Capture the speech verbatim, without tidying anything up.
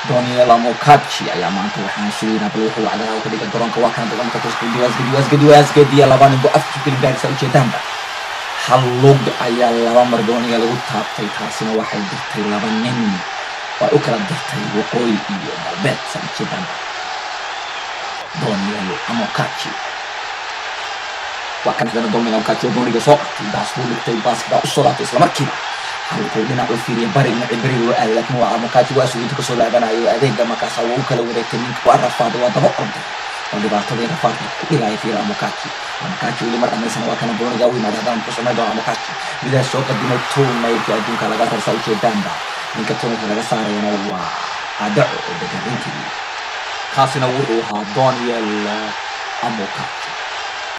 Daniel Amokachi ayaa maanta waxaan suulinaa bal wuxuu wacdaha ka dhiga garoonka waa kan dadka ku isku diiwaas diiwaas diiwaas gediya laba nin buu afku gaarisa u jeedaanba hal lug ayaa laba mar Daniel lagu taabtay taasina waxay dirtay laba nin waa u kala dirtay waqooyi iyo galbeed san jeedaanba Daniel Amokachi waa kan hadana Daniel Amokachi Daniel soo qabtay baas buu dhigtay baaska u soo laabtay isla markiiba halkuu dhinac u fiiriyay bari dhinac bari loo aaday laakiin waa Amokachi waa soo inta ka soo laabanayo adeega markaas uu kala wareegtay ninka waa rafaad waa daba orday oo dhibaatada rafaad ku dhigay fiir Amokachi Amokachi wali mar dhammaysan waa kana Daniel uu imaadaan ku sameeyo Amokachi mida soo qadimay tournament adduunka laga tarsa u jeedaanba ninka tournament laga saarayna waa adaco oo deegaankiisa kaasina wuxuu ahaa Daniel Amokachi.